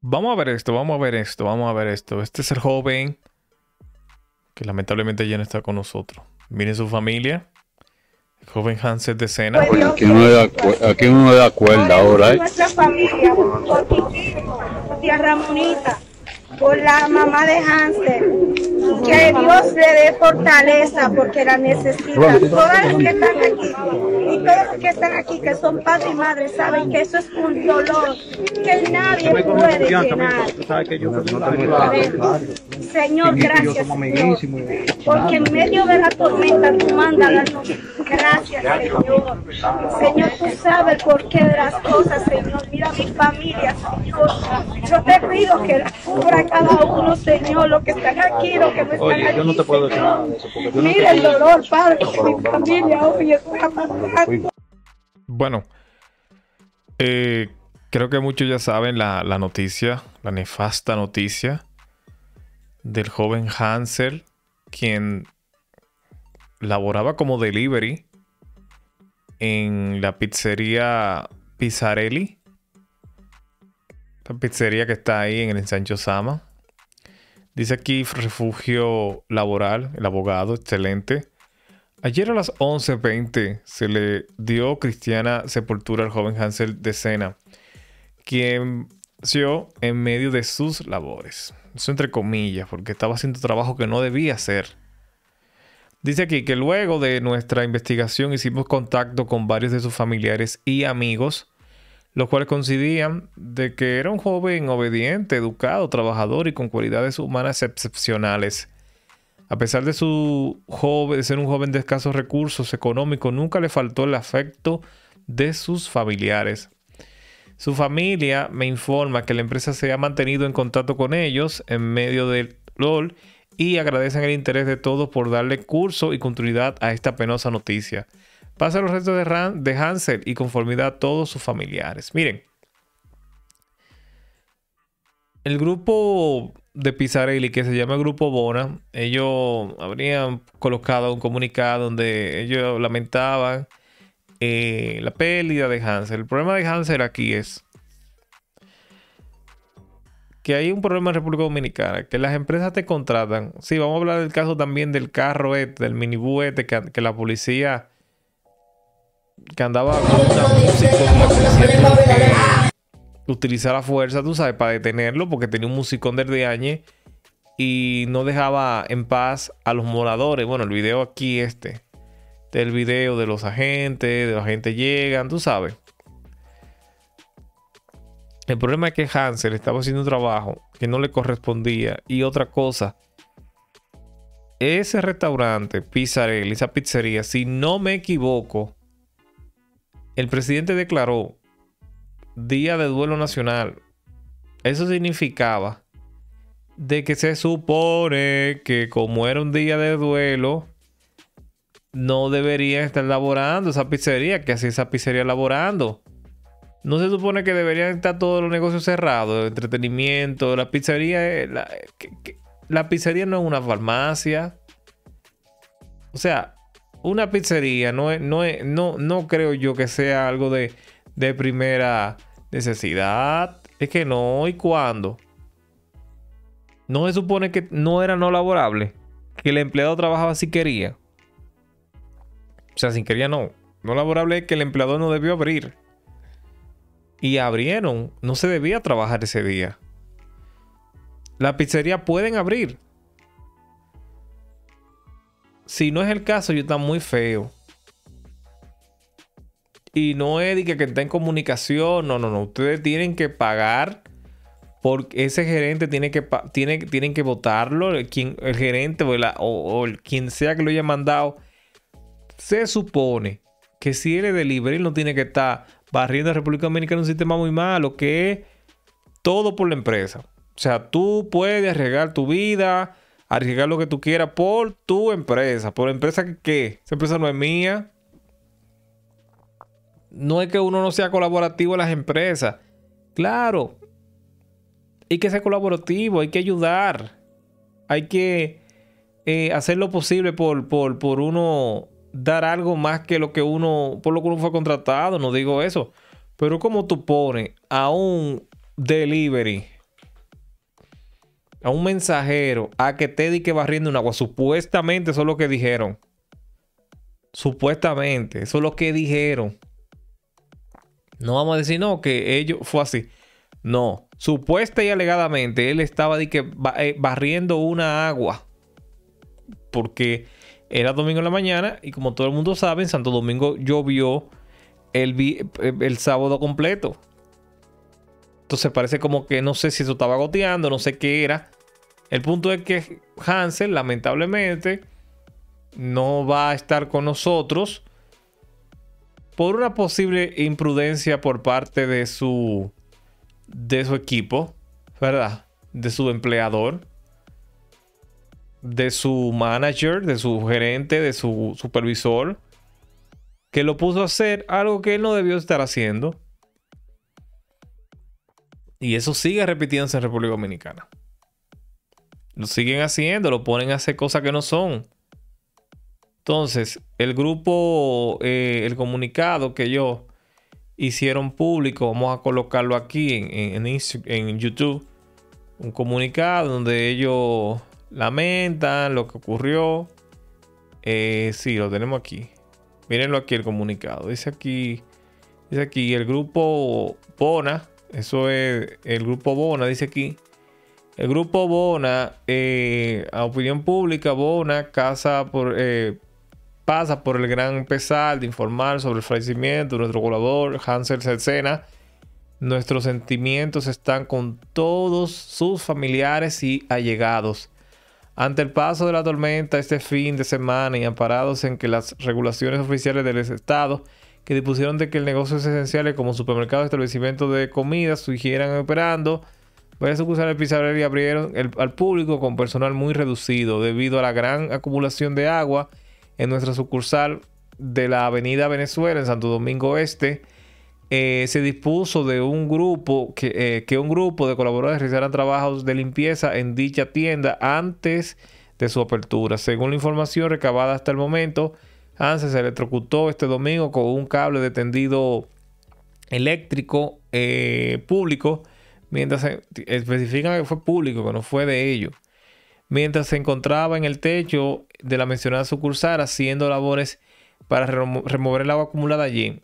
Vamos a ver esto, vamos a ver esto, vamos a ver esto. Este es el joven que lamentablemente ya no está con nosotros. Miren su familia. El joven Hansel de Sena. Oye, aquí uno le da cuerda ahora, ¿eh? Nuestra familia, por Kikito, por tía Ramonita, por la mamá de Hansel, que Dios le dé fortaleza porque la necesita. Todas las que están aquí y todos los que están aquí, que son padres y madres, saben que eso es un dolor que nadie puede llenar. Señor, gracias, Señor, porque en medio de la tormenta tú mandas la luz. Gracias, Señor. Señor, tú sabes por qué de las cosas, Señor. Mira mi familia, Señor. Yo te pido que cubra a cada uno, Señor, los que están aquí, los que no están aquí. Yo no te puedo decir nada de eso. Mira el dolor, Padre, que mi familia hoy está pasando. Bueno, creo que muchos ya saben la noticia, la nefasta noticia del joven Hansel, quien laboraba como delivery en la pizzería Pizzarelli. La pizzería que está ahí en el ensanche Osama. Dice aquí refugio laboral, el abogado, excelente. Ayer a las 11:20 se le dio cristiana sepultura al joven Hansel de Sena, quien nació en medio de sus labores. Eso entre comillas, porque estaba haciendo trabajo que no debía hacer. Dice aquí que luego de nuestra investigación hicimos contacto con varios de sus familiares y amigos, los cuales coincidían de que era un joven obediente, educado, trabajador y con cualidades humanas excepcionales. A pesar de ser un joven de escasos recursos económicos, nunca le faltó el afecto de sus familiares. Su familia me informa que la empresa se ha mantenido en contacto con ellos en medio del LOL y agradecen el interés de todos por darle curso y continuidad a esta penosa noticia. Pasa los restos de Hansel y conformidad a todos sus familiares. Miren, el grupo de Pizzarelli, que se llama el Grupo Bona, ellos habrían colocado un comunicado donde ellos lamentaban la pérdida de Hansel. El problema de Hansel aquí es que hay un problema en República Dominicana, que las empresas te contratan. Sí, vamos a hablar del caso también del carro del minibús que la policía, que andaba con una música, la policía tuvo que utilizar la fuerza, tú sabes, para detenerlo, porque tenía un musicón desde años y no dejaba en paz a los moradores. Bueno, el video aquí del video de los agentes llegan, tú sabes. El problema es que Hansel estaba haciendo un trabajo que no le correspondía. Y otra cosa, ese restaurante, Pizzarelli, esa pizzería, si no me equivoco, el presidente declaró Día de Duelo Nacional. Eso significaba de que se supone que como era un día de duelo, no deberían estar laborando esa pizzería, que así esa pizzería laborando. No se supone que deberían estar todos los negocios cerrados, entretenimiento, la pizzería, la pizzería no es una farmacia. O sea, una pizzería no creo yo que sea algo de primera necesidad. Es que no. ¿Y cuándo? No se supone que no era no laborable, que el empleado trabajaba si quería. O sea, sin quería no. No laborable es que el empleador no debió abrir. Y abrieron. No se debía trabajar ese día. La pizzería pueden abrir. Si no es el caso, yo está muy feo. Y no es de que está en comunicación. No. Ustedes tienen que pagar. Porque ese gerente tienen que votarlo. El gerente o quien sea que lo haya mandado. Se supone que si él es delivery, no tiene que estar barriendo a República Dominicana un sistema muy malo, que es todo por la empresa. O sea, tú puedes arriesgar tu vida, arriesgar lo que tú quieras por tu empresa. ¿Por la empresa que qué? Esa empresa no es mía. No es que uno no sea colaborativo en las empresas. Claro, hay que ser colaborativo, hay que ayudar. Hay que hacer lo posible por uno dar algo más que lo que uno, por lo que uno fue contratado. No digo eso. Pero como tú pones a un delivery a un mensajero a que te di que barriendo un agua. Supuestamente eso es lo que dijeron. Supuestamente, eso es lo que dijeron. No vamos a decir no, que ellos fue así. No, supuesta y alegadamente él estaba de que barriendo una agua. Porque era domingo en la mañana y como todo el mundo sabe, en Santo Domingo llovió el sábado completo. Entonces parece como que no sé si eso estaba goteando, no sé qué era. El punto es que Hansel lamentablemente no va a estar con nosotros por una posible imprudencia por parte de su equipo, ¿verdad? De su empleador, de su manager, de su gerente, de su supervisor, que lo puso a hacer algo que él no debió estar haciendo. Y eso sigue repitiéndose en República Dominicana. Lo siguen haciendo, lo ponen a hacer cosas que no son. Entonces, el grupo, el comunicado que ellos hicieron público, vamos a colocarlo aquí en YouTube. Un comunicado donde ellos lamentan lo que ocurrió. Sí, lo tenemos aquí. Mírenlo aquí el comunicado. Dice aquí el grupo Bona. Eso es el grupo Bona, dice aquí. El grupo Bona, a opinión pública, Bona pasa por el gran pesar de informar sobre el fallecimiento de nuestro colaborador Hansel Cercena. Nuestros sentimientos están con todos sus familiares y allegados. Ante el paso de la tormenta este fin de semana y amparados en que las regulaciones oficiales del Estado que dispusieron de que el negocios esenciales como supermercados y establecimientos de comida siguieran operando, varias sucursales pizarrería abrieron al público con personal muy reducido debido a la gran acumulación de agua en nuestra sucursal de la Avenida Venezuela en Santo Domingo Este. Se dispuso de un grupo que un grupo de colaboradores realizaran trabajos de limpieza en dicha tienda antes de su apertura. Según la información recabada hasta el momento, Hansel se electrocutó este domingo con un cable de tendido eléctrico público, mientras especifican que fue público, que no fue de ellos, mientras se encontraba en el techo de la mencionada sucursal haciendo labores para remover el agua acumulada allí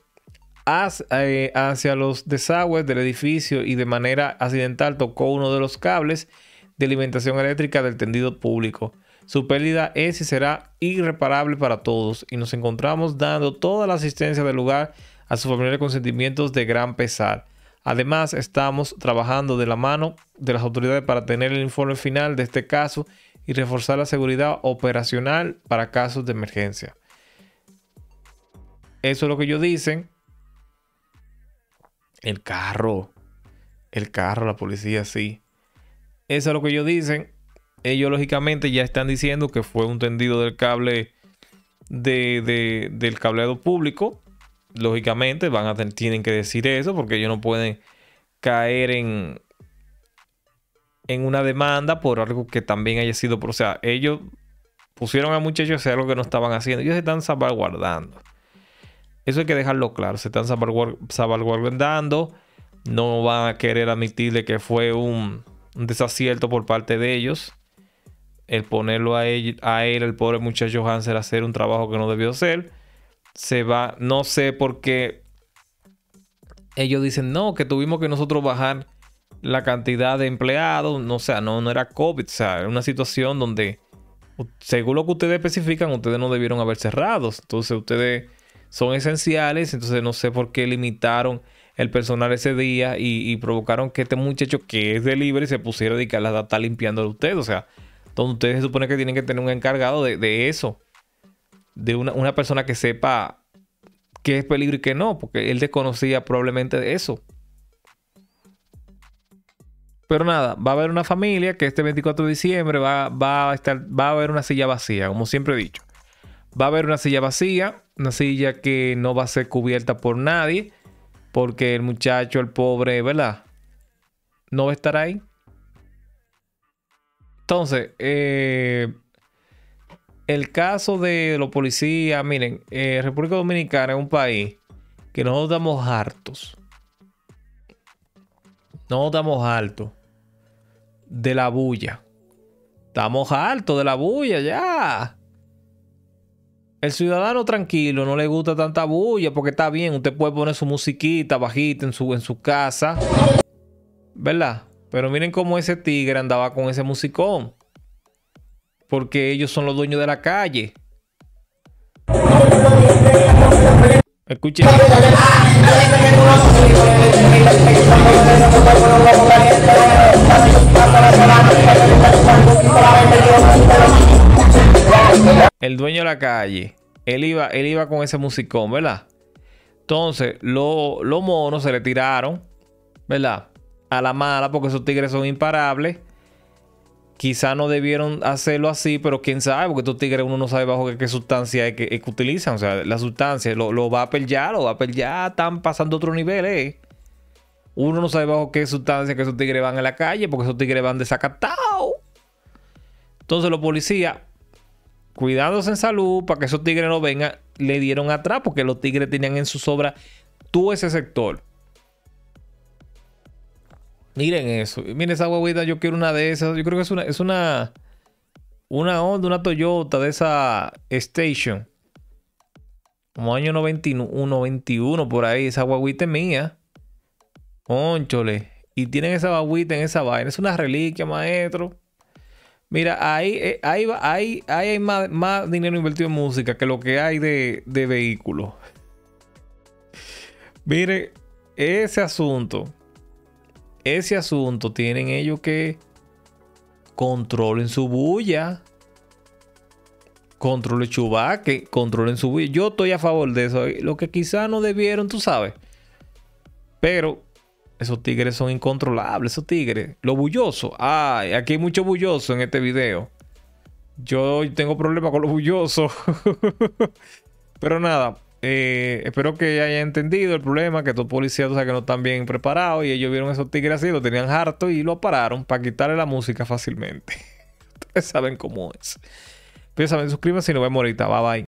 hacia los desagües del edificio y de manera accidental tocó uno de los cables de alimentación eléctrica del tendido público. Su pérdida es y será irreparable para todos y nos encontramos dando toda la asistencia del lugar a sus familiares con sentimientos de gran pesar. Además, estamos trabajando de la mano de las autoridades para tener el informe final de este caso y reforzar la seguridad operacional para casos de emergencia. Eso es lo que ellos dicen. El carro, la policía, sí. Eso es lo que ellos dicen. Ellos lógicamente ya están diciendo que fue un tendido del cable del cableado público. Lógicamente tienen que decir eso porque ellos no pueden caer en una demanda por algo que también haya sido. O sea, ellos pusieron a muchachos a hacer algo que no estaban haciendo. Ellos se están salvaguardando. Eso hay que dejarlo claro. Se están salvaguardando. No van a querer admitirle que fue un desacierto por parte de ellos. El ponerlo a él, el pobre muchacho Hansel, a hacer un trabajo que no debió hacer. No sé por qué ellos dicen no, que tuvimos que nosotros bajar la cantidad de empleados. No, o sea, no era COVID. O sea, era una situación donde, según lo que ustedes especifican, ustedes no debieron haber cerrado. Entonces, ustedes son esenciales. Entonces, no sé por qué limitaron el personal ese día y provocaron que este muchacho que es delivery se pusiera a dedicar a estar limpiando a ustedes. O sea, donde ustedes se supone que tienen que tener un encargado de eso. De una persona que sepa qué es peligro y qué no. Porque él desconocía probablemente de eso. Pero nada, va a haber una familia que este 24 de diciembre va a haber una silla vacía, como siempre he dicho. Va a haber una silla vacía, una silla que no va a ser cubierta por nadie. Porque el muchacho, el pobre, ¿verdad? No va a estar ahí. Entonces, el caso de los policías, miren, República Dominicana es un país que nosotros estamos hartos. No estamos hartos de la bulla. Estamos hartos de la bulla ya. El ciudadano tranquilo no le gusta tanta bulla porque está bien. Usted puede poner su musiquita bajita en su casa. ¿Verdad? Pero miren cómo ese tigre andaba con ese musicón. Porque ellos son los dueños de la calle. Escuchen. El dueño de la calle. Él iba con ese musicón, ¿verdad? Entonces, los monos se le tiraron, ¿verdad? A la mala, porque esos tigres son imparables. Quizá no debieron hacerlo así, pero quién sabe, porque estos tigres uno no sabe bajo qué sustancia es que utilizan. O sea, la sustancia, los vapor ya están pasando a otro nivel, ¿eh? Uno no sabe bajo qué sustancia que esos tigres van a la calle, porque esos tigres van desacatados. Entonces los policías, cuidándose en salud para que esos tigres no vengan, le dieron atrás, porque los tigres tenían en sus obras todo ese sector. Miren eso. Miren esa guaguita. Yo quiero una de esas. Yo creo que es una Honda, una Toyota de esa Station. Como año 91 por ahí. Esa guaguita es mía. Ónchole. Y tienen esa guaguita en esa vaina. Es una reliquia, maestro. Mira, ahí hay más dinero invertido en música que lo que hay de vehículos. Mire, ese asunto tienen ellos que controlen su bulla, controlen chubaque, controlen su bulla. Yo estoy a favor de eso. Lo que quizás no debieron, tú sabes. Pero esos tigres son incontrolables, esos tigres. Lo bulloso. Ay, aquí hay mucho bulloso en este video. Yo tengo problemas con los bullosos. Pero nada. Espero que haya entendido el problema, que estos policías, o sea, que no están bien preparados y ellos vieron esos tigres así, lo tenían harto y lo pararon para quitarle la música fácilmente. Ustedes saben cómo es. Pero saben, suscríbanse y nos vemos ahorita. Bye bye.